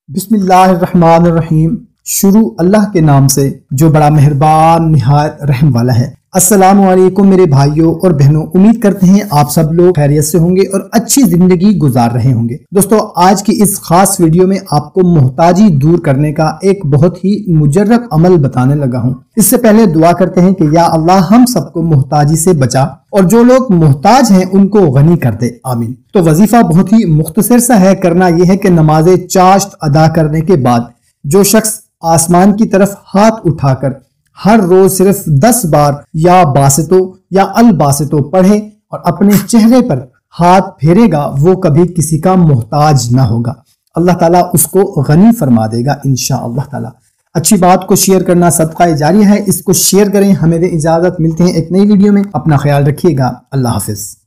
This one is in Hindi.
बिस्मिल्लाहिर्रहमानिर्रहीम। शुरू अल्लाह के नाम से जो बड़ा मेहरबान निहायत रहम वाला है। अस्सलामु अलैकुम मेरे भाइयों और बहनों, उम्मीद करते हैं आप सब लोग खैरियत से होंगे और अच्छी जिंदगी गुजार रहे होंगे। दोस्तों, आज की इस खास वीडियो में आपको मोहताजी दूर करने का एक बहुत ही मुजर्रब अमल बताने लगा हूँ। इससे पहले दुआ करते हैं कि या अल्लाह हम सबको मोहताजी से बचा और जो लोग मोहताज हैं उनको गनी कर दे, आमीन। तो वजीफा बहुत ही मुख्तसर सा है। करना यह है कि नमाज चाश्त अदा करने के बाद जो शख्स आसमान की तरफ हाथ उठाकर हर रोज सिर्फ 10 बार या बासितो या अल बासितो पढ़े और अपने चेहरे पर हाथ फेरेगा, वो कभी किसी का मोहताज ना होगा। अल्लाह ताला उसको गनी फरमा देगा इंशाअल्लाह ताला। अच्छी बात को शेयर करना सदका जारिया है, इसको शेयर करें। हमें इजाजत, मिलते हैं एक नई वीडियो में। अपना ख्याल रखिएगा। अल्लाह हाफिज।